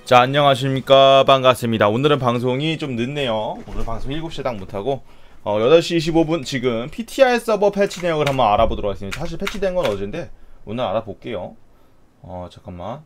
자, 안녕하십니까. 반갑습니다. 오늘은 방송이 좀 늦네요. 오늘 방송 7시에 딱 못하고 8시 25분 지금 PTR 서버 패치 내역을 한번 알아보도록 하겠습니다. 사실 패치된 건 어제인데 오늘 알아볼게요. 잠깐만.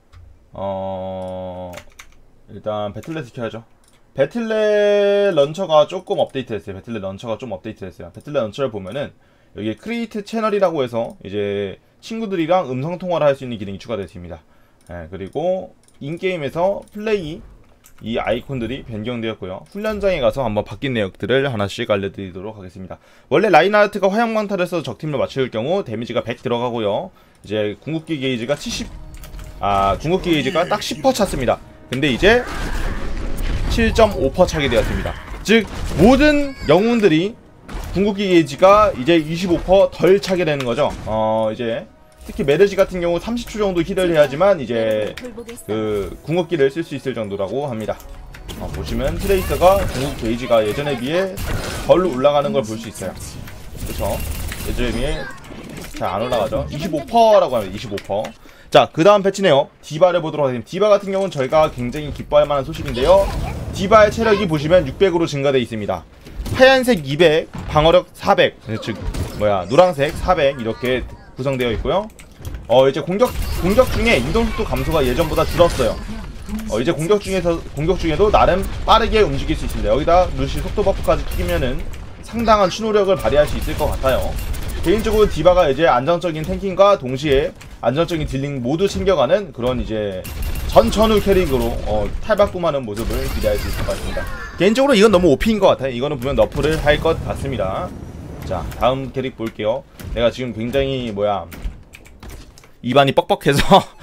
일단 배틀넷 시켜야죠. 배틀넷 런처가 조금 업데이트됐어요. 배틀넷 런처가 좀 업데이트됐어요. 배틀넷 런처를 보면은 여기 크리에이트 채널이라고 해서 이제 친구들이랑 음성 통화를 할 수 있는 기능이 추가되었습니다. 그리고 인게임에서 플레이 이 아이콘들이 변경되었고요. 훈련장에 가서 한번 바뀐 내역들을 하나씩 알려드리도록 하겠습니다. 원래 라인하르트가 화염광탈을 써서 적팀을 맞출 경우 데미지가 100 들어가고요. 이제 궁극기 게이지가 궁극기 게이지가 딱 10% 찼습니다. 근데 이제 7.5% 차게 되었습니다. 즉 모든 영웅들이 궁극기 게이지가 이제 25% 덜 차게 되는 거죠. 이제 특히 메르시 같은 경우 30초 정도 힐을 해야지만 이제 그 궁극기를 쓸 수 있을 정도라고 합니다. 보시면 트레이서가 궁극 게이지가 예전에 비해 덜 올라가는 걸 볼 수 있어요. 그쵸? 예전에 비해 잘 안 올라가죠. 25%라고 합니다. 25%. 자, 그 다음 패치네요. 디바를 보도록 하겠습니다. 디바 같은 경우는 저희가 굉장히 기뻐할 만한 소식인데요. 디바의 체력이 보시면 600으로 증가되어 있습니다. 하얀색 200, 방어력 400, 즉 노란색 400 이렇게 구성되어 있고요. 이제 공격 중에 이동속도 감소가 예전보다 줄었어요. 이제 공격 중에도 나름 빠르게 움직일 수 있습니다. 여기다 루시 속도 버프까지 끼면은 상당한 추노력을 발휘할 수 있을 것 같아요. 개인적으로 디바가 이제 안정적인 탱킹과 동시에 안정적인 딜링 모두 챙겨가는 그런 이제 전천후 캐릭으로 탈바꿈하는 모습을 기대할 수 있을 것 같습니다. 개인적으로 이건 너무 OP인 것 같아요. 이거는 분명 너프를 할 것 같습니다. 자, 다음 캐릭 볼게요. 내가 지금 굉장히 입안이 뻑뻑해서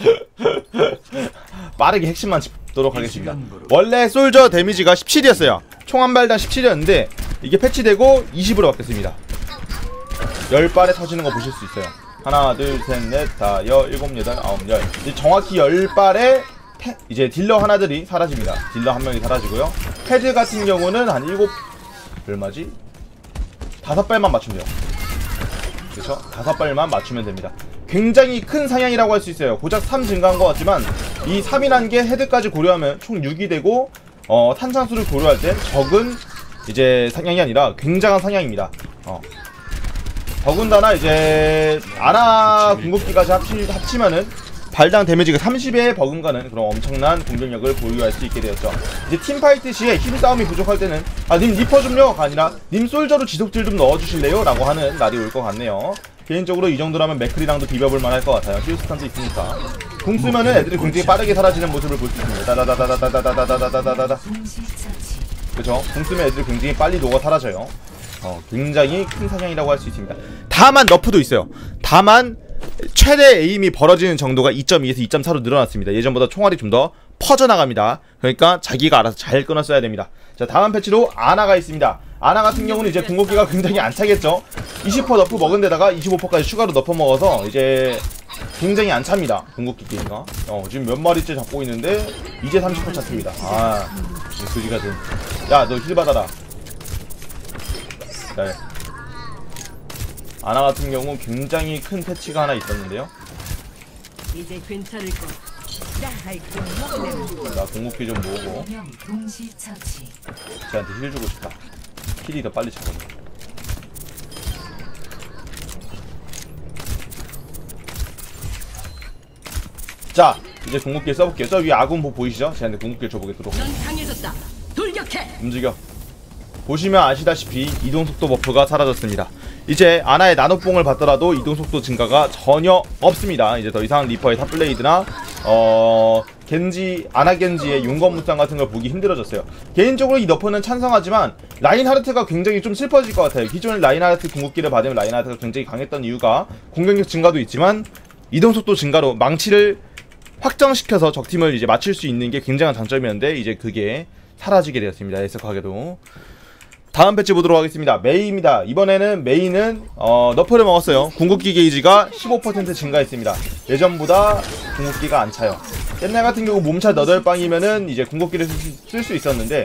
빠르게 핵심만 짚도록 하겠습니다. 원래 솔저 데미지가 17이었어요. 총 한 발당 17이었는데 이게 패치되고 20으로 바뀌었습니다. 10발에 터지는 거 보실 수 있어요. 하나, 둘, 셋, 넷, 다, 여, 일곱, 여덟, 아홉, 열. 정확히 10발에 이제 딜러 하나들이 사라집니다. 딜러 한 명이 사라지고요. 헤드 같은 경우는 한 5발만 맞추면 돼요. 그쵸? 5발만 맞추면 됩니다. 굉장히 큰 상향이라고 할 수 있어요. 고작 3 증가한 것 같지만 이 3이라는 게 헤드까지 고려하면 총 6이 되고 탄창수를 고려할 땐 적은 이제 상향이 아니라 굉장한 상향입니다. 더군다나 이제 아나 궁극기까지 합치면은 발당 데미지가 30에 버금가는 그런 엄청난 공격력을 보유할 수 있게 되었죠. 이제 팀파이트 시에 힘싸움이 부족할 때는 님 리퍼 좀요가 아니라 님 솔저로 지속딜 좀 넣어주실래요? 라고 하는 날이 올 것 같네요. 개인적으로 이 정도라면 맥크리랑도 비벼볼 만할 것 같아요. 히우스탄도 있으니까. 궁 쓰면은 애들이 굉장히 빠르게 사라지는 모습을 볼 수 있습니다. 다다다다다다다다다다다다다. 그쵸? 궁 쓰면 애들이 굉장히 빨리 녹아 사라져요. 굉장히 큰 사냥이라고 할 수 있습니다. 다만 너프도 있어요. 다만 최대 에임이 벌어지는 정도가 2.2에서 2.4로 늘어났습니다. 예전보다 총알이 좀 더 퍼져나갑니다. 그러니까 자기가 알아서 잘 끊어 써야 됩니다. 자, 다음 패치로 아나가 있습니다. 아나 같은 경우는 이제 궁극기가 굉장히 안 차겠죠. 20% 너프 먹은 데다가 25%까지 추가로 너프 먹어서 이제 굉장히 안 찹니다. 궁극기 게임가. 지금 몇 마리째 잡고 있는데 이제 30% 찼습니다. 그지 같은. 야, 너 힐 받아라. 네. 아나 같은 경우 굉장히 큰 패치가 하나 있었는데요. 이제 괜찮을 거. 나 궁극기 좀 모으고 쟤한테 힐 주고 싶다. 힐이 더 빨리 차거든. 자, 이제 궁극기 써볼게요. 저 위에 아군보 보이시죠? 쟤한테 궁극기를 줘보겠도록. 움직여. 보시면 아시다시피 이동속도 버프가 사라졌습니다. 이제 아나의 나노뽕을 받더라도 이동속도 증가가 전혀 없습니다. 이제 더 이상 리퍼의 탑블레이드나 아나 겐지의 용검무쌍 같은 걸 보기 힘들어졌어요. 개인적으로 이 너프는 찬성하지만 라인하르트가 굉장히 좀 슬퍼질 것 같아요. 기존에 라인하르트 궁극기를 받으면 라인하르트가 굉장히 강했던 이유가 공격력 증가도 있지만 이동속도 증가로 망치를 확정시켜서 적팀을 이제 맞출 수 있는 게 굉장한 장점이었는데 이제 그게 사라지게 되었습니다. 애석하게도. 다음 패치 보도록 하겠습니다. 메이입니다. 이번에는 메이는 너프를 먹었어요. 궁극기 게이지가 15% 증가했습니다. 예전보다 궁극기가 안 차요. 옛날 같은 경우 몸차 8방이면은 이제 궁극기를 쓸 수 있었는데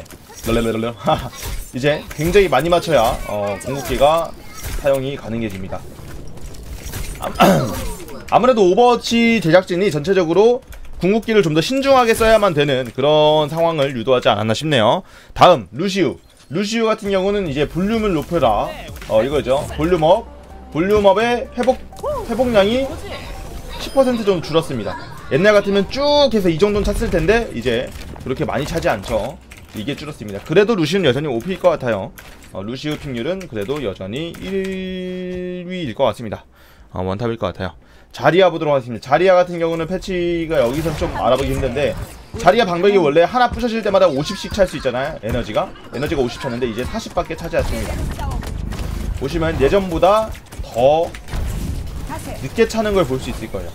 이제 굉장히 많이 맞춰야 궁극기가 사용이 가능해집니다. 아무래도 오버워치 제작진이 전체적으로 궁극기를 좀 더 신중하게 써야만 되는 그런 상황을 유도하지 않았나 싶네요. 다음 루시우 같은 경우는 이제 볼륨을 높여라 이거죠. 볼륨업의 회복량이 10% 정도 줄었습니다. 옛날 같으면 쭉 해서 이 정도는 찼을 텐데 이제 그렇게 많이 차지 않죠. 이게 줄었습니다. 그래도 루시우는 여전히 OP일 것 같아요. 루시우 픽률은 그래도 여전히 1위일 것 같습니다. 원탑일 것 같아요. 자리야 보도록 하겠습니다. 자리야 같은 경우는 패치가 여기서 좀 알아보기 힘든데, 자리야 방벽이 원래 하나 부셔질 때마다 50씩 찰 수 있잖아요. 에너지가 50 찼는데 이제 40밖에 차지 않습니다. 보시면 예전보다 더 늦게 차는 걸 볼 수 있을 거예요.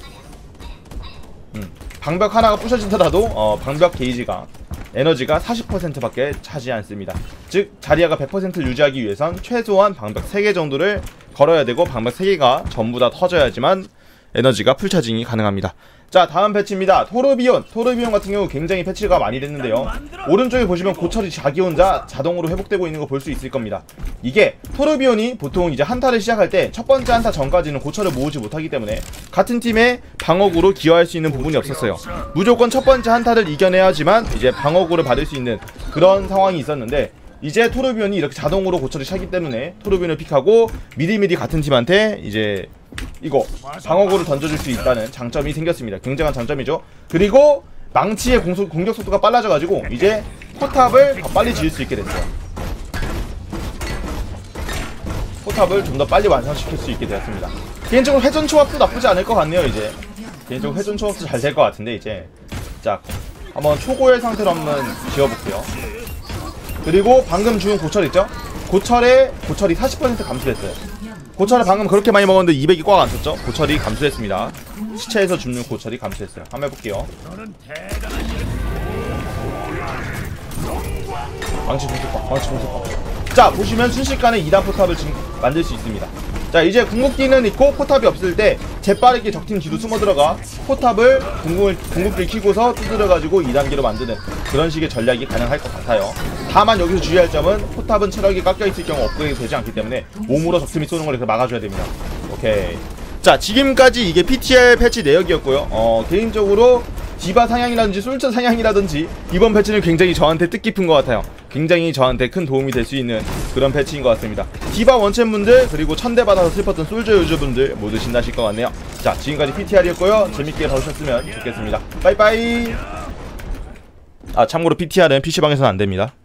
방벽 하나가 부셔지더라도 방벽 게이지가 에너지가 40%밖에 차지 않습니다. 즉 자리아가 100%를 유지하기 위해선 최소한 방벽 3개 정도를 걸어야 되고, 방벽 3개가 전부 다 터져야지만 에너지가 풀차징이 가능합니다. 자, 다음 패치입니다. 토르비온 같은 경우 굉장히 패치가 많이 됐는데요. 오른쪽에 보시면 고철이 자기 혼자 자동으로 회복되고 있는 거 볼 수 있을 겁니다. 이게 토르비온이 보통 이제 한타를 시작할 때 첫 번째 한타 전까지는 고철을 모으지 못하기 때문에 같은 팀의 방어구로 기여할 수 있는 부분이 없었어요. 무조건 첫 번째 한타를 이겨내야지만 이제 방어구를 받을 수 있는 그런 상황이 있었는데, 이제 토르비온이 이렇게 자동으로 고철을 차기 때문에 토르비온을 픽하고 미리미리 같은 팀한테 이제 이거 방어구를 던져줄 수 있다는 장점이 생겼습니다. 굉장한 장점이죠. 그리고 망치의 공격 속도가 빨라져가지고 이제 포탑을 더 빨리 지을 수 있게 됐어요. 포탑을 좀 더 빨리 완성시킬 수 있게 되었습니다. 개인적으로 회전 초합도 나쁘지 않을 것 같네요. 이제 개인적으로 회전 초합도 잘 될 것 같은데, 이제 자 한번 초고열 상태로 한번 지어볼게요. 그리고 방금 주운 고철 있죠? 고철이 40% 감소했어요. 고철을 방금 그렇게 많이 먹었는데 200이 꽉 안 찼죠? 고철이 감소했습니다. 시체에서 줍는 고철이 감소했어요. 한번 해볼게요. 방치 공속법. 자, 보시면 순식간에 2단 포탑을 지금 만들 수 있습니다. 자, 이제 궁극기는 있고 포탑이 없을 때 재빠르게 적팀 뒤로 숨어 들어가 포탑을 궁극기를 키고서 두드려가지고 2단계로 만드는 그런 식의 전략이 가능할 것 같아요. 다만 여기서 주의할 점은 포탑은 체력이 깎여있을 경우 업그레이드 되지 않기 때문에 몸으로 적팀이 쏘는 걸 이렇게 막아줘야 됩니다. 오케이. 자, 지금까지 이게 PTR 패치 내역이었고요. 개인적으로 디바 상향이라든지 솔저 상향이라든지 이번 패치는 굉장히 저한테 뜻깊은 것 같아요. 굉장히 저한테 큰 도움이 될 수 있는 그런 패치인 것 같습니다. 디바 원챔분들 그리고 천대 받아서 슬펐던 솔저 유저분들 모두 신나실 것 같네요. 자, 지금까지 PTR이었고요. 재밌게 봐주셨으면 좋겠습니다. 빠이빠이. 아, 참고로 PTR은 PC방에서는 안됩니다.